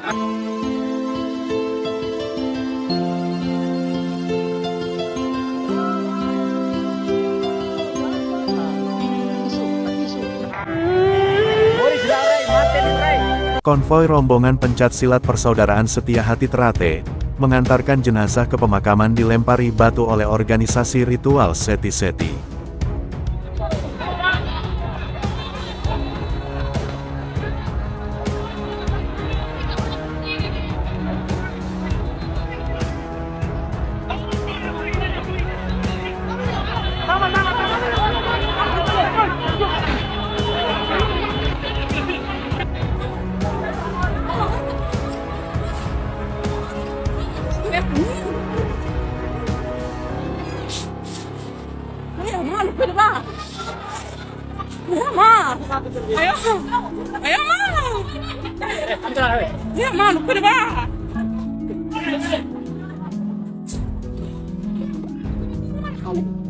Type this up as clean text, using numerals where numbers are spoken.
Konvoi rombongan pencak silat Persaudaraan Setia Hati Ternate mengantarkan jenazah ke pemakaman dilempari batu oleh organisasi ritual Seti-Seti. Ayo,